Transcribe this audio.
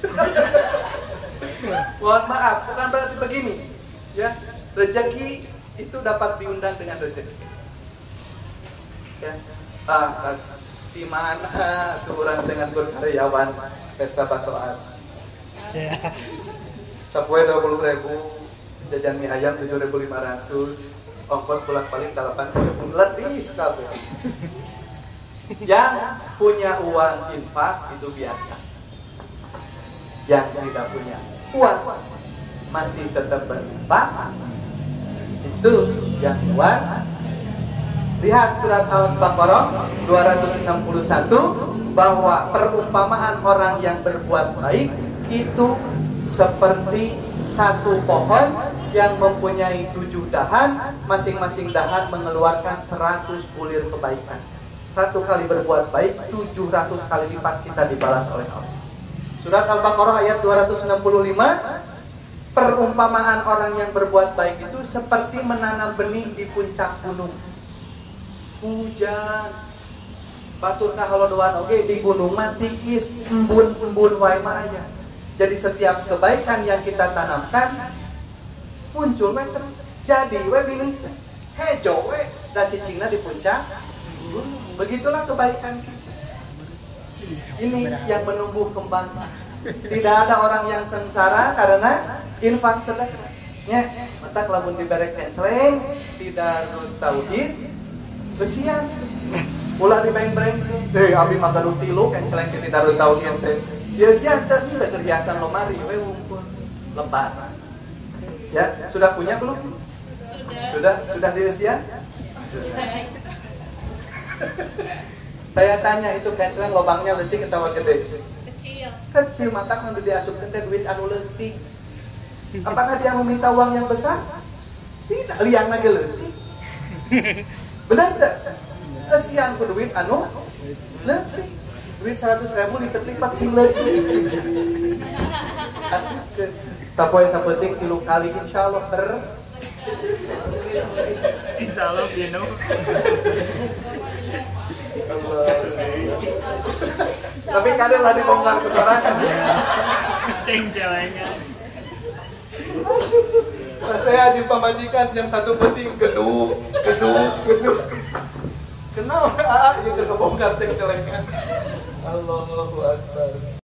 Mohon maaf, bukan berarti begini, ya. Rezeki itu dapat diundang dengan rezeki. Ya. Di mana kurang dengan berkaryawan pesta bakso aci. Sapoe 20.000, jajan mie ayam 7.500, ongkos bolak-balik 8.000, ledis kabeh. Yang punya uang infak itu biasa. Yang tidak punya uang masih tetap berinfak, itu yang luar. Lihat surat Al-Baqarah 261 bahwa perumpamaan orang yang berbuat baik itu seperti satu pohon yang mempunyai 7 dahan, masing-masing dahan mengeluarkan 100 bulir kebaikan. Satu kali berbuat baik 700 kali lipat kita dibalas oleh Allah. Surat Al-Baqarah ayat 265, perumpamaan orang yang berbuat baik itu seperti menanam benih di puncak gunung. Hujan batur kahalodoan oge di gunung mah tikis, embun wae mah aya. Jadi setiap kebaikan yang kita tanamkan muncul we terus. Jadi we bini hejo we da cicingna di puncak. Begitulah kebaikan kita. Ini yang menumbuh kembang. Tidak ada orang yang sengsara karena infak sedekah. Nya, mata lamun diberek kenceleng, tidak tauhid, besian. Ulah dibreng-breng. Abi mah gaduh tilu kenceleng tidak tauhid teh. Dia sia teh kerjaan lomari we wumpul lebar. Ya, sudah punya belum? Sudah diusia? Saya tanya itu kenceleng lobangnya leutik atawa gede? Kecil mata kan diasup teh duit anu leutik. Apakah dia meminta uang yang besar? Tidak, liang lagi leutik. Benar tak? Kasihan ku duit anu leutik. Duit 100.000 lipat-lipat sing leutik. Asikeun. Sapoe sapeting 3 kali insyaallah Insyaallah bino. Tapi kadang lah dibongkar ke sorangan. Ceng celengan. Saya di pamajikan jam 1 penting gedung. Kenapa? Itu kebongkar ceng celengan. Allahu Akbar.